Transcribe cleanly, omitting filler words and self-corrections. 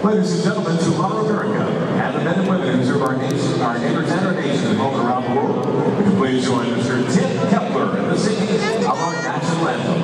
Ladies and gentlemen, to honor America and the men and women who serve our nation, our neighbors and our nation and home around the world, would you please join Mr. Tim Kepler in the singing of our national anthem.